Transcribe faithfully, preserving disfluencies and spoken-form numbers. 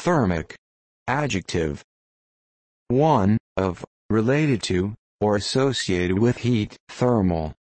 Thermic. Adjective. one. Of, related to, or associated with heat, thermal.